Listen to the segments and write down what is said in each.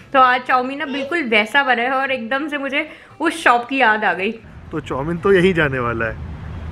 तो आज चाउमीन ना बिल्कुल वैसा बना है और एकदम से मुझे उस शॉप की याद आ गई। तो चाउमीन तो यही जाने वाला है।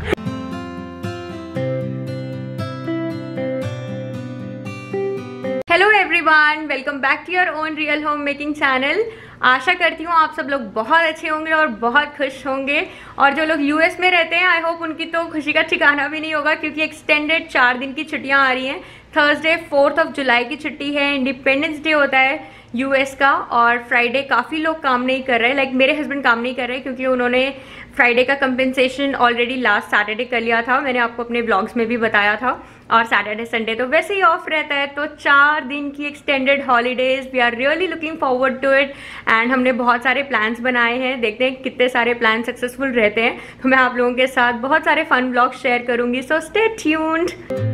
Hello everyone, welcome back to your own real home making channel. आशा करती हूँ आप सब लोग बहुत अच्छे होंगे और बहुत खुश होंगे। और जो लोग यूएस में रहते हैं, आई होप उनकी तो खुशी का ठिकाना भी नहीं होगा, क्योंकि एक्सटेंडेड 4 दिन की छुट्टियां आ रही हैं। थर्सडे 4 जुलाई की छुट्टी है, इंडिपेंडेंस डे होता है यूएस का। और फ्राइडे काफ़ी लोग काम नहीं कर रहे, लाइक मेरे हस्बैंड काम नहीं कर रहे, क्योंकि उन्होंने फ्राइडे का कंपेंसेशन ऑलरेडी लास्ट सैटरडे कर लिया था। मैंने आपको अपने ब्लॉग्स में भी बताया था। और सैटरडे संडे तो वैसे ही ऑफ रहता है। तो 4 दिन की extended holidays, we are really looking forward to it. And हमने बहुत सारे प्लान्स बनाए हैं, देखते हैं कितने सारे प्लान सक्सेसफुल रहते हैं। तो मैं आप लोगों के साथ बहुत सारे फन ब्लॉग्स शेयर करूंगी, सो स्टे ट्यून्ड।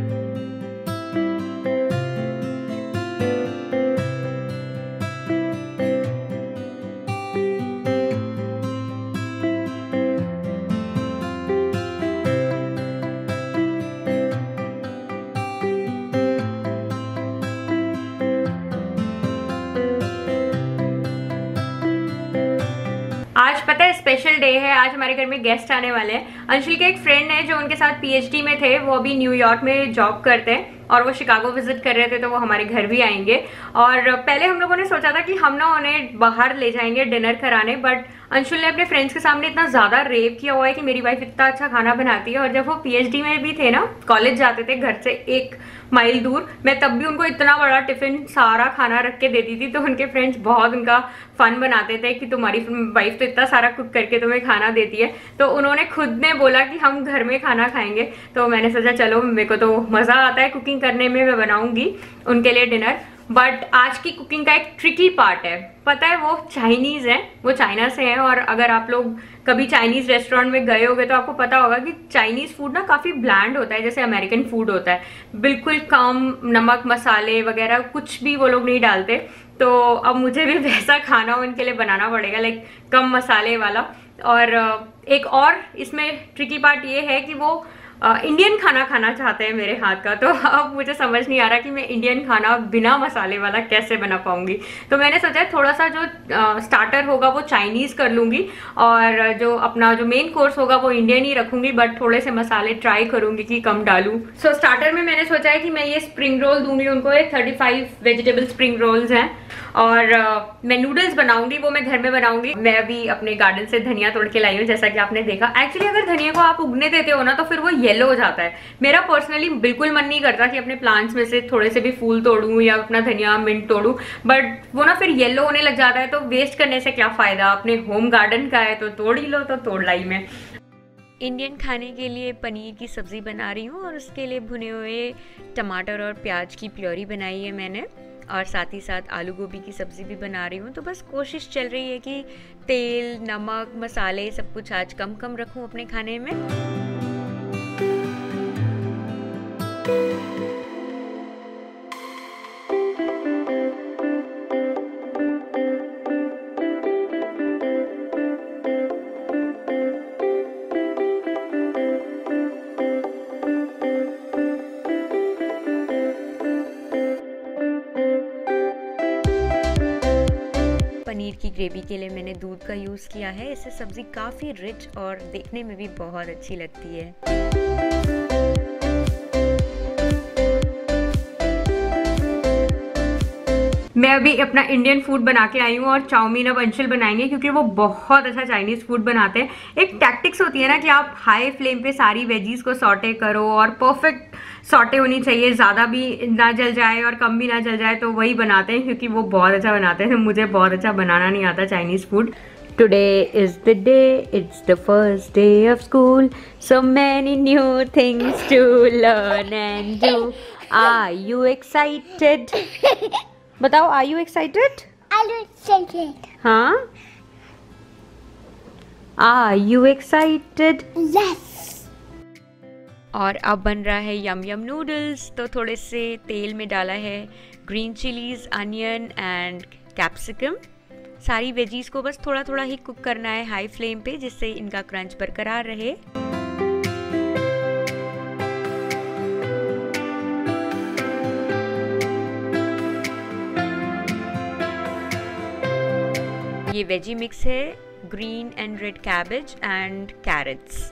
आज पता है स्पेशल डे है, आज हमारे घर में गेस्ट आने वाले हैं। अंशुल के एक फ्रेंड है जो उनके साथ पीएचडी में थे, वो अभी न्यूयॉर्क में जॉब करते हैं और वो शिकागो विजिट कर रहे थे, तो वो हमारे घर भी आएंगे। और पहले हम लोगों ने सोचा था कि हम ना उन्हें बाहर ले जाएंगे डिनर कराने, बट अंशुल ने अपने फ्रेंड्स के सामने इतना ज्यादा रेव किया हुआ है कि मेरी वाइफ इतना अच्छा खाना बनाती है। और जब वो पीएचडी में भी थे ना, कॉलेज जाते थे घर से 1 माइल दूर, मैं तब भी उनको इतना बड़ा टिफिन सारा खाना रख के देती थी। तो उनके फ्रेंड्स बहुत उनका फन बनाते थे कि तुम्हारी वाइफ तो इतना सारा कुक करके तुम्हें खाना देती है। तो उन्होंने खुद ने बोला कि हम घर में खाना खाएंगे। तो मैंने सोचा चलो, मेरे को तो मजा आता है कुकिंग करने में, मैं बनाऊंगी उनके लिए डिनर। बट आज की कुकिंग का एक ट्रिकी पार्ट है, पता है, वो चाइनीज है, वो चाइना से है। और अगर आप लोग कभी चाइनीज रेस्टोरेंट में गए होगे तो आपको पता होगा कि चाइनीज फूड ना काफी ब्लैंड होता है, जैसे अमेरिकन फूड होता है। बिल्कुल कम नमक मसाले वगैरह कुछ भी वो लोग नहीं डालते। तो अब मुझे भी वैसा खाना उनके लिए बनाना पड़ेगा, लाइक कम मसाले वाला। और एक और इसमें ट्रिकी पार्ट ये है कि वो इंडियन खाना खाना चाहते हैं मेरे हाथ का। तो अब मुझे समझ नहीं आ रहा कि मैं इंडियन खाना बिना मसाले वाला कैसे बना पाऊंगी। तो मैंने सोचा थोड़ा सा जो स्टार्टर होगा वो चाइनीज कर लूंगी, और जो अपना जो मेन कोर्स होगा वो इंडियन ही रखूंगी, बट थोड़े से मसाले ट्राई करूंगी कि कम डालूं। सो स्टार्टर में मैंने सोचा है कि मैं ये स्प्रिंग रोल दूंगी उनको, 35 वेजिटेबल स्प्रिंग रोल्स हैं। और मैं नूडल्स बनाऊंगी, वो मैं घर में बनाऊंगी। मैं अभी अपने गार्डन से धनिया तोड़ के लाई हूँ, जैसा कि आपने देखा। एक्चुअली अगर धनिया को आप उगने देते हो ना, तो फिर वो येलो हो जाता है। मेरा पर्सनली बिल्कुल मन नहीं करता कि अपने प्लांट्स में से थोड़े से भी फूल तोड़ूं या अपना धनिया मिंट तोड़ूं, बट वो ना फिर येलो होने लग जाता है। तो वेस्ट करने से क्या फायदा, अपने होम गार्डन का है तो तोड़ ही लो। तो तोड़ लाई मैं। इंडियन खाने के लिए पनीर की सब्ज़ी बना रही हूँ, और उसके लिए भुने हुए टमाटर और प्याज की प्योरी बनाई है मैंने, और साथ ही साथ आलू गोभी की सब्ज़ी भी बना रही हूँ। तो बस कोशिश चल रही है कि तेल, नमक, मसाले सब कुछ आज कम कम रखूँ अपने खाने में। पनीर की ग्रेवी के लिए मैंने दूध का यूज़ किया है, इससे सब्ज़ी काफ़ी रिच और देखने में भी बहुत अच्छी लगती है। मैं अभी अपना इंडियन फूड बना के आई हूँ और चाउमीन अब अंशुल बनाएंगे, क्योंकि वो बहुत अच्छा चाइनीज फूड बनाते हैं। एक टैक्टिक्स होती है ना कि आप हाई फ्लेम पे सारी वेजीज को सॉटे करो, और परफेक्ट सॉटे होनी चाहिए, ज़्यादा भी ना जल जाए और कम भी ना जल जाए। तो वही बनाते हैं, क्योंकि वो बहुत अच्छा बनाते हैं। मुझे बहुत अच्छा बनाना नहीं आता Chinese food. Today is the day, it's the first day of school, so many new things to learn and do. Are you excited? बताओ, are you excited? I'm excited. हाँ? Are you excited? Yes. और अब बन रहा है यम यम noodles. तो थोड़े से तेल में डाला है green chillies, onion and capsicum. सारी वेजीज को बस थोड़ा थोड़ा ही कुक करना है हाई फ्लेम पे, जिससे इनका क्रंच बरकरार रहे। ये वेजी मिक्स है, green and red cabbage and carrots.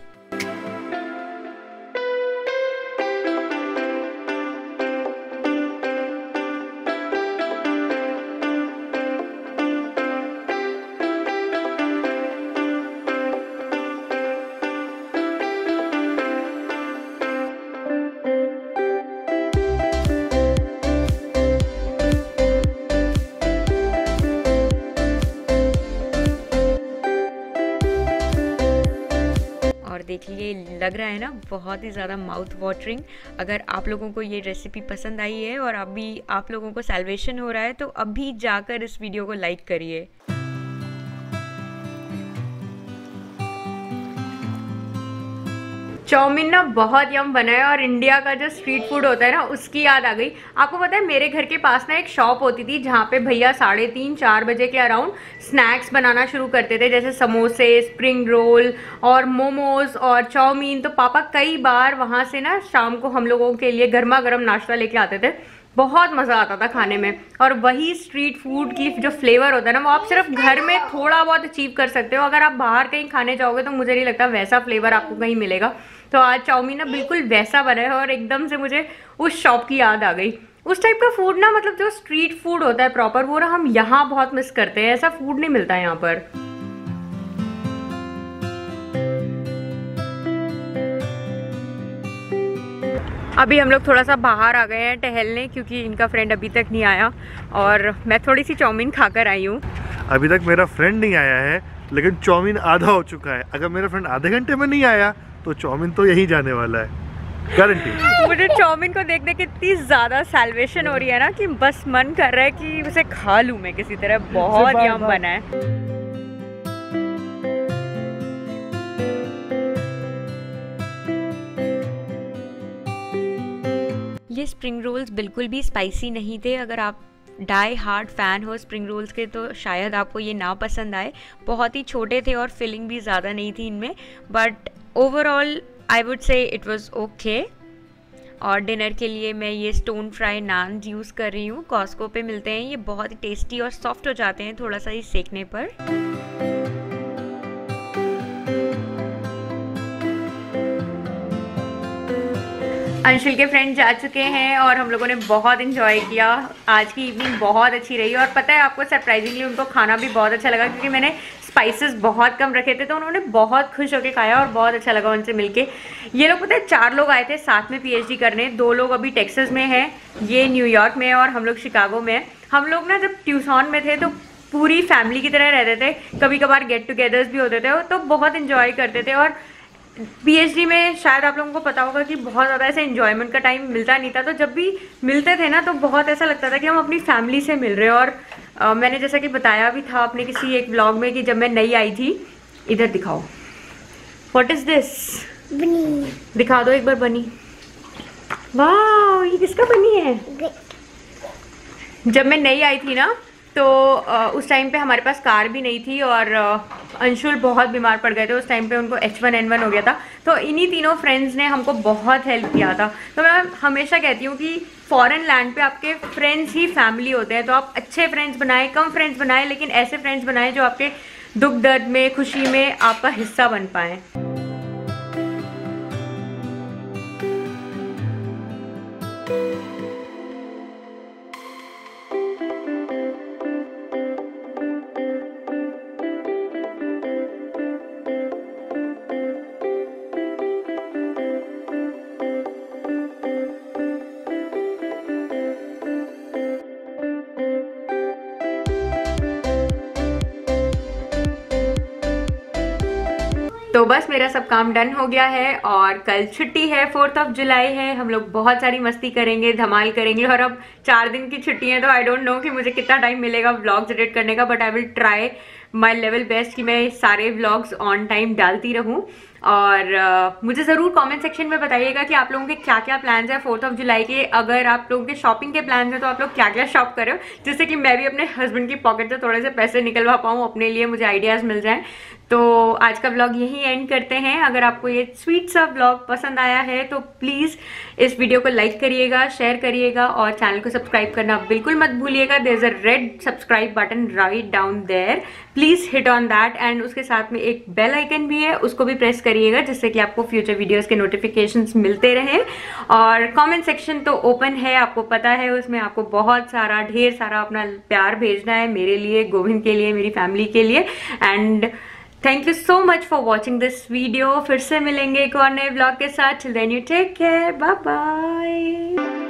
और देखिए लग रहा है ना बहुत ही ज़्यादा माउथ वाटरिंग। अगर आप लोगों को ये रेसिपी पसंद आई है और अभी आप लोगों को सैल्वेशन हो रहा है तो अभी जाकर इस वीडियो को लाइक करिए। चाउमीन ना बहुत यम बना है और इंडिया का जो स्ट्रीट फूड होता है ना उसकी याद आ गई। आपको पता है मेरे घर के पास ना एक शॉप होती थी जहाँ पे भैया 3:30-4 बजे के अराउंड स्नैक्स बनाना शुरू करते थे, जैसे समोसे, स्प्रिंग रोल और मोमोज और चाउमीन। तो पापा कई बार वहाँ से ना शाम को हम लोगों के लिए गर्मा गर्म नाश्ता लेके आते थे। बहुत मज़ा आता था खाने में। और वही स्ट्रीट फूड की जो फ्लेवर होता है ना वो आप सिर्फ घर में थोड़ा बहुत अचीव कर सकते हो। अगर आप बाहर कहीं खाने जाओगे तो मुझे नहीं लगता वैसा फ्लेवर आपको कहीं मिलेगा। तो आज चाउमीन ना बिल्कुल वैसा बना है और एकदम से मुझे उस शॉप की याद आ गई। उस टाइप का फूड ना, मतलब जो स्ट्रीट फूड होता है प्रॉपर, वो ना हम यहाँ बहुत मिस करते हैं। ऐसा फूड नहीं मिलता है यहाँ पर। अभी हम लोग थोड़ा सा बाहर आ गए हैं टहलने क्योंकि इनका फ्रेंड अभी तक नहीं आया और मैं थोड़ी सी चाउमीन खाकर आई हूँ। अभी तक मेरा फ्रेंड नहीं आया है लेकिन चाउमीन आधा हो चुका है। अगर मेरा फ्रेंड आधे घंटे में नहीं आया तो चाउमीन तो यही जाने वाला है, गारंटी। मुझे चाउमीन को देख देख के इतनी ज़्यादा सैल्वेशन हो रही है ना कि बस मन कर रहा है कि उसे खा लूँ मैं किसी तरह। बहुत यम बना है। ये स्प्रिंग रोल्स बिल्कुल भी स्पाइसी नहीं थे। अगर आप डाई हार्ड फैन हो स्प्रिंग रोल्स के तो शायद आपको ये ना पसंद आए। बहुत ही छोटे थे और फिलिंग भी ज़्यादा नहीं थी इनमें, but overall I would say it was okay. और डिनर के लिए मैं ये स्टोन फ्राई नान यूज़ कर रही हूँ। कॉस्को पे मिलते हैं। ये बहुत ही टेस्टी और सॉफ्ट हो जाते हैं थोड़ा सा ही सेकने पर। अंशुल के फ्रेंड जा चुके हैं और हम लोगों ने बहुत इंजॉय किया। आज की इवनिंग बहुत अच्छी रही और पता है आपको सरप्राइजिंगली उनको खाना भी बहुत अच्छा लगा क्योंकि मैंने स्पाइसेस बहुत कम रखे थे तो उन्होंने बहुत खुश होकर खाया और बहुत अच्छा लगा उनसे मिलके। ये लोग पता है 4 लोग आए थे साथ में पीएचडी करने। 2 लोग अभी टेक्सास में हैं, ये न्यूयॉर्क में है और हम लोग शिकागो में हैं। हम लोग ना जब ट्यूसॉन में थे तो पूरी फैमिली की तरह रहते थे। कभी कभार गेट टुगेदर्स भी होते थे तो बहुत इंजॉय करते थे। और पीएचडी में शायद आप लोगों को पता होगा कि बहुत ज़्यादा ऐसे एंजॉयमेंट का टाइम मिलता नहीं था। तो जब भी मिलते थे ना तो बहुत ऐसा लगता था कि हम अपनी फैमिली से मिल रहे हैं। और मैंने जैसा कि बताया भी था अपने किसी एक व्लॉग में कि जब मैं नई आई थी, इधर दिखाओ, व्हाट इज दिस? बनी। दिखा दो एक बार बनी। वाह, ये किसका बनी है? जब मैं नई आई थी ना तो उस टाइम पे हमारे पास कार भी नहीं थी और अंशुल बहुत बीमार पड़ गए थे। उस टाइम पे उनको H1N1 हो गया था। तो इन्हीं तीनों फ्रेंड्स ने हमको बहुत हेल्प किया था। तो मैं हमेशा कहती हूँ कि फॉरेन लैंड पे आपके फ्रेंड्स ही फैमिली होते हैं। तो आप अच्छे फ्रेंड्स बनाएं, कम फ्रेंड्स बनाएं, लेकिन ऐसे फ्रेंड्स बनाएं जो आपके दुख दर्द में, खुशी में आपका हिस्सा बन पाएँ। तो बस मेरा सब काम डन हो गया है और कल छुट्टी है, 4 जुलाई है। हम लोग बहुत सारी मस्ती करेंगे, धमाल करेंगे। और अब 4 दिन की छुट्टी है तो आई डोंट नो कि मुझे कितना टाइम मिलेगा व्लॉग्स एडिट करने का, but I will try my level best कि मैं सारे व्लॉग्स ऑन टाइम डालती रहूं। और मुझे ज़रूर कमेंट सेक्शन में बताइएगा कि आप लोगों के क्या क्या प्लान्स हैं 4th ऑफ जुलाई के। अगर आप लोगों के शॉपिंग के प्लान्स हैं तो आप लोग क्या क्या शॉप कर रहे हो, जिससे कि मैं भी अपने हस्बैंड की पॉकेट से थोड़े से पैसे निकलवा पाऊँ अपने लिए, मुझे आइडियाज़ मिल जाएं। तो आज का व्लॉग यहीं एंड करते हैं। अगर आपको ये स्वीट सा व्लॉग पसंद आया है तो प्लीज़ इस वीडियो को लाइक करिएगा, शेयर करिएगा और चैनल को सब्सक्राइब करना बिल्कुल मत भूलिएगा। There is a red subscribe button right down there, please hit on that. And उसके साथ में एक बेल आइकन भी है, उसको भी प्रेस करिएगा जिससे कि आपको फ्यूचर वीडियोज़ के नोटिफिकेशंस मिलते रहें। और कॉमेंट सेक्शन तो ओपन है, आपको पता है, उसमें आपको बहुत सारा ढेर सारा अपना प्यार भेजना है मेरे लिए, गोविंद के लिए, मेरी फैमिली के लिए। And thank you so much for watching this video. फिर से मिलेंगे एक और नए ब्लॉग के साथ। Till then you take care, bye bye.